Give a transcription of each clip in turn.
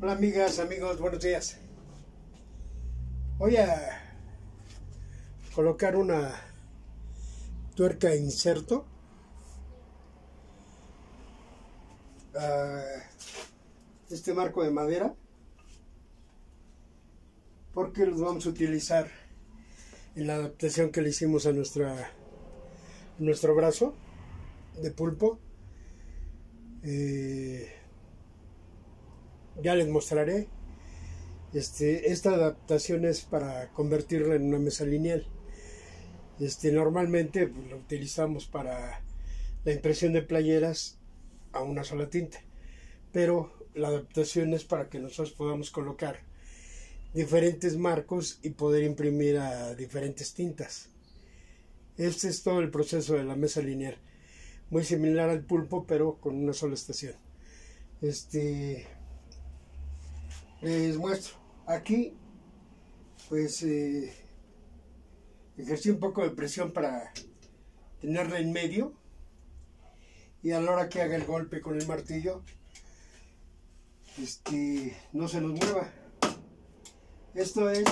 Hola amigas, amigos, buenos días. Voy a colocar una tuerca inserto a este marco de madera, porque los vamos a utilizar en la adaptación que le hicimos a nuestro brazo de pulpo. Ya les mostraré. Esta adaptación es para convertirla en una mesa lineal. Normalmente pues, lo utilizamos para la impresión de playeras a una sola tinta, pero la adaptación es para que nosotros podamos colocar diferentes marcos y poder imprimir a diferentes tintas. Este es todo el proceso de la mesa lineal, muy similar al pulpo, pero con una sola estación. Les muestro aquí, pues ejercí un poco de presión para tenerla en medio, y a la hora que haga el golpe con el martillo no se nos mueva. Esto es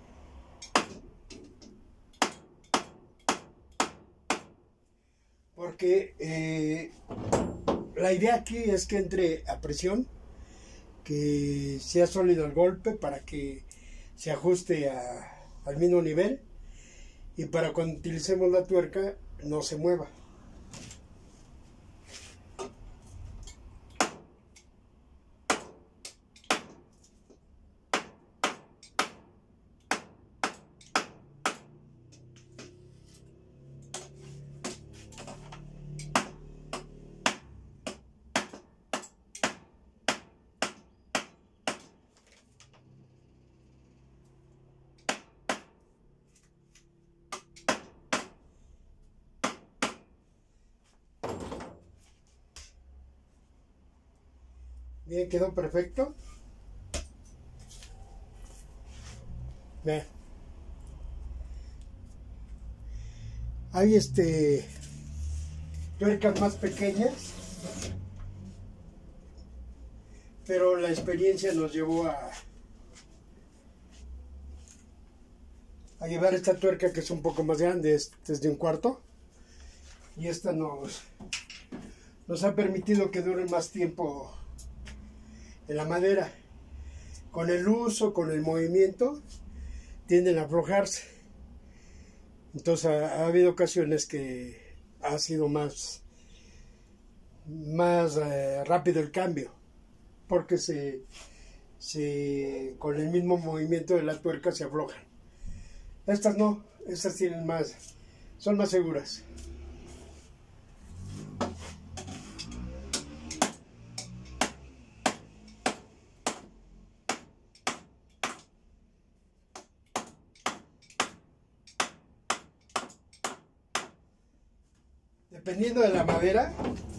porque la idea aquí es que entre a presión, que sea sólido el golpe para que se ajuste al mismo nivel, y para cuando utilicemos la tuerca no se mueva. Bien, quedó perfecto. Vean. Hay tuercas más pequeñas, pero la experiencia nos llevó a llevar esta tuerca, que es un poco más grande, es de 1/4, y esta nos ha permitido que dure más tiempo en la madera. Con el uso, con el movimiento, tienden a aflojarse. Entonces ha habido ocasiones que ha sido más rápido el cambio, porque con el mismo movimiento de la tuerca se aflojan. Estas no, estas son más seguras. Dependiendo de la madera,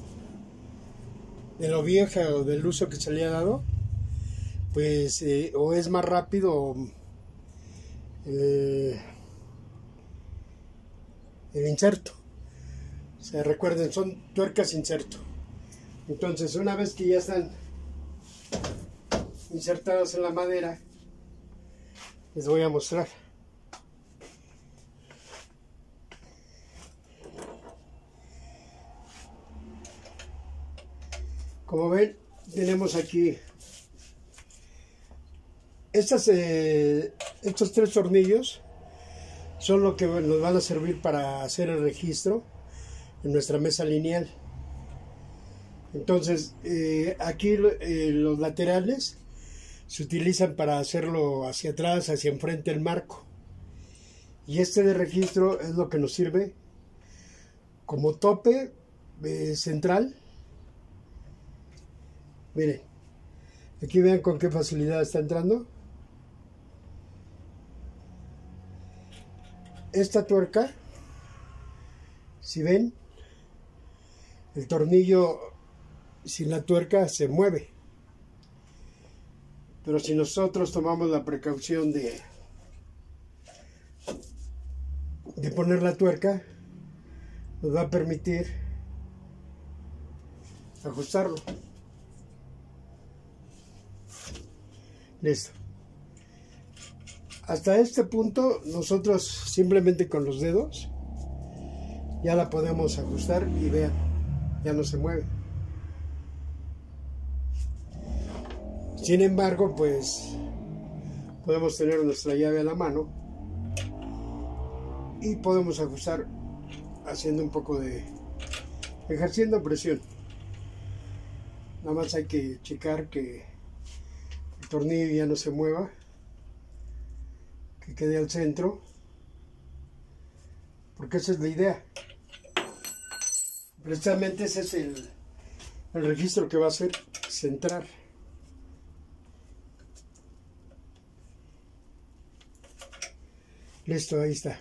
de lo vieja o del uso que se le ha dado, pues o es más rápido el inserto. O sea, recuerden, son tuercas inserto. Entonces, una vez que ya están insertadas en la madera, les voy a mostrar. Como ven, tenemos aquí estos 3 tornillos, son lo que nos van a servir para hacer el registro en nuestra mesa lineal. Entonces, aquí los laterales se utilizan para hacerlo hacia atrás, hacia enfrente el marco. Y de registro es lo que nos sirve como tope central. Miren, aquí vean con qué facilidad está entrando. Esta tuerca, si ven, el tornillo sin la tuerca se mueve. Pero si nosotros tomamos la precaución de poner la tuerca, nos va a permitir ajustarlo. Listo. Hasta este punto nosotros simplemente con los dedos ya la podemos ajustar y vean, ya no se mueve. Sin embargo, pues podemos tener nuestra llave a la mano y podemos ajustar haciendo un poco de, ejerciendo presión. Nada más hay que checar que el tornillo ya no se mueva, que quede al centro, porque esa es la idea. Precisamente ese es el registro que va a hacer centrar. Listo, ahí está.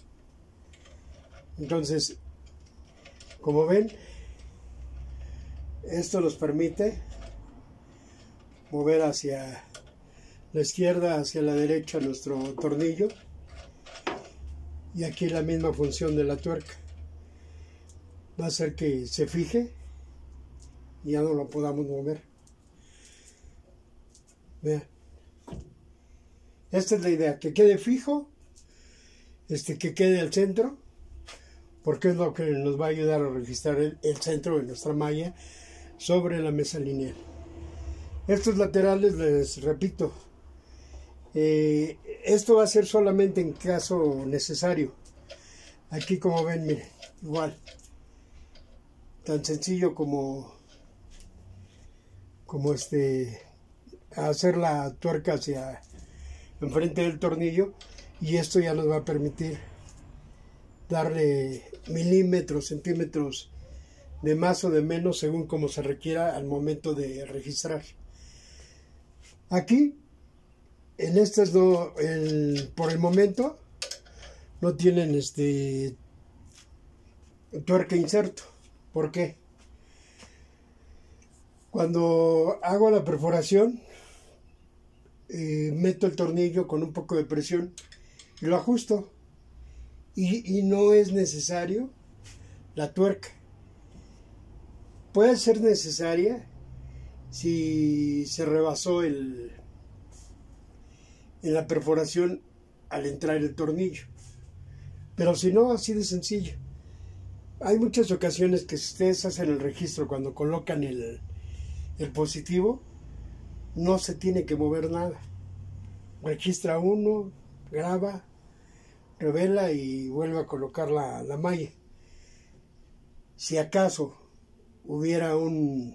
Entonces, como ven, esto nos permite mover hacia la izquierda, hacia la derecha nuestro tornillo. Y aquí la misma función de la tuerca. Va a hacer que se fije y ya no lo podamos mover. Vean. Esta es la idea, que quede fijo, que quede al centro, porque es lo que nos va a ayudar a registrar el centro de nuestra malla sobre la mesa lineal. Estos laterales, les repito, esto va a ser solamente en caso necesario. Aquí, como ven, miren, igual, tan sencillo como hacer la tuerca hacia enfrente del tornillo, y esto ya nos va a permitir darle milímetros, centímetros de más o de menos según como se requiera al momento de registrar. Aquí en estas no, por el momento no tienen tuerca inserto. ¿Por qué? Cuando hago la perforación, meto el tornillo con un poco de presión y lo ajusto, y no es necesario la tuerca. Puede ser necesaria si se rebasó en la perforación al entrar el tornillo, pero si no, así de sencillo. Hay muchas ocasiones que si ustedes hacen el registro cuando colocan el positivo, no se tiene que mover nada. Registra uno, graba, revela y vuelve a colocar la malla. Si acaso hubiera un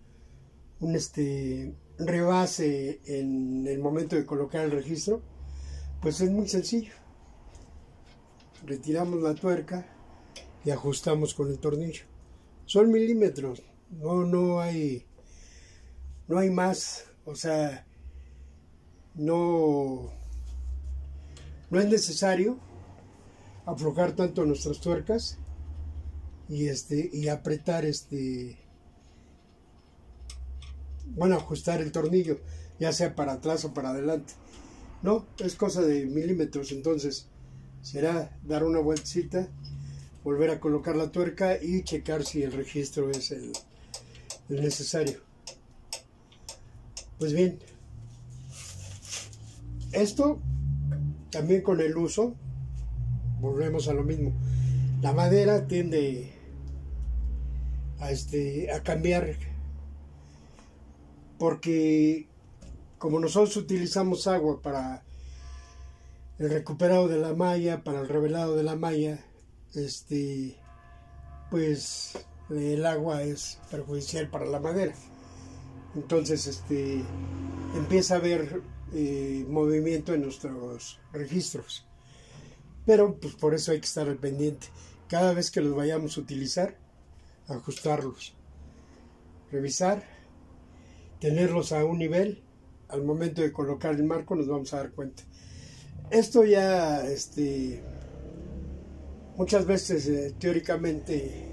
rebase en el momento de colocar el registro, pues es muy sencillo. Retiramos la tuerca y ajustamos con el tornillo. Son milímetros, no hay más. O sea, no es necesario aflojar tanto nuestras tuercas y apretar ajustar el tornillo, ya sea para atrás o para adelante. No, es cosa de milímetros. Entonces será dar una vueltecita, volver a colocar la tuerca y checar si el registro es el necesario. Pues bien, esto también con el uso volvemos a lo mismo. La madera tiende a cambiar, porque como nosotros utilizamos agua para el recuperado de la malla, para el revelado de la malla, pues el agua es perjudicial para la madera. Entonces empieza a haber movimiento en nuestros registros, pero pues por eso hay que estar al pendiente. Cada vez que los vayamos a utilizar, ajustarlos, revisar, tenerlos a un nivel. Al momento de colocar el marco nos vamos a dar cuenta. Esto ya muchas veces teóricamente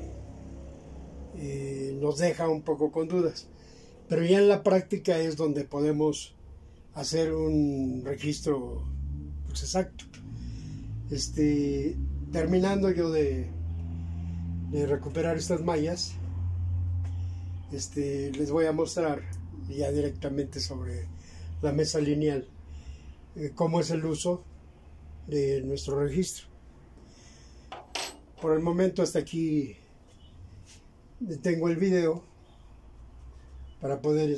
nos deja un poco con dudas, pero ya en la práctica es donde podemos hacer un registro pues exacto. Terminando yo de recuperar estas mallas, les voy a mostrar ya directamente sobre la mesa lineal, cómo es el uso de nuestro registro. Por el momento hasta aquí detengo el video para poder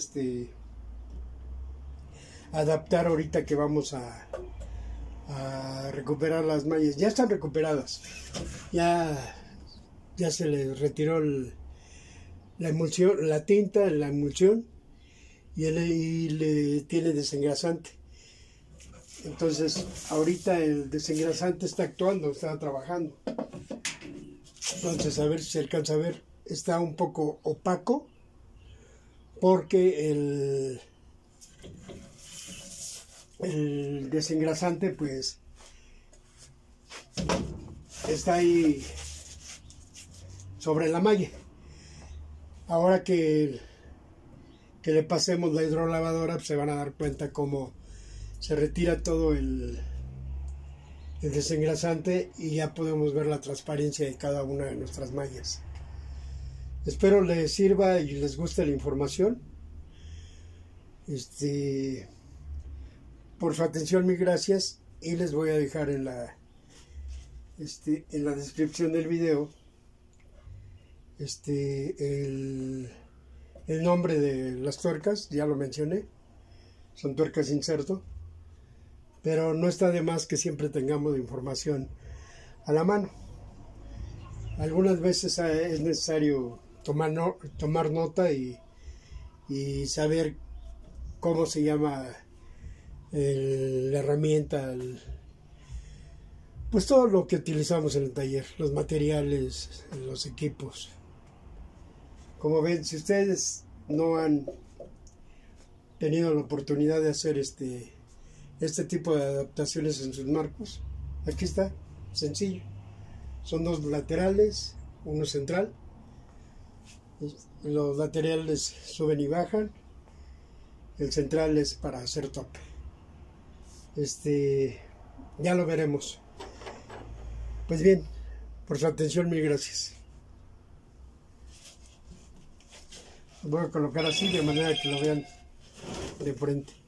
adaptar ahorita que vamos a recuperar las mallas. Ya están recuperadas, ya se les retiró la emulsión, la tinta, la emulsión, y le tiene desengrasante. Entonces ahorita el desengrasante está actuando, está trabajando. Entonces, a ver si se alcanza a ver, está un poco opaco porque el desengrasante pues está ahí sobre la malla. Ahora que le pasemos la hidrolavadora, pues se van a dar cuenta cómo se retira todo el desengrasante y ya podemos ver la transparencia de cada una de nuestras mallas. Espero les sirva y les guste la información. Por su atención, mil gracias, y les voy a dejar en la descripción del video el nombre de las tuercas. Ya lo mencioné, son tuercas inserto, pero no está de más que siempre tengamos información a la mano. Algunas veces es necesario tomar nota y saber cómo se llama la herramienta, pues todo lo que utilizamos en el taller, los materiales, los equipos. Como ven, si ustedes no han tenido la oportunidad de hacer este tipo de adaptaciones en sus marcos, aquí está, sencillo. Son dos laterales, uno central. Los laterales suben y bajan. El central es para hacer tope. Ya lo veremos. Pues bien, por su atención, mil gracias. Voy a colocar así de manera que lo vean de frente.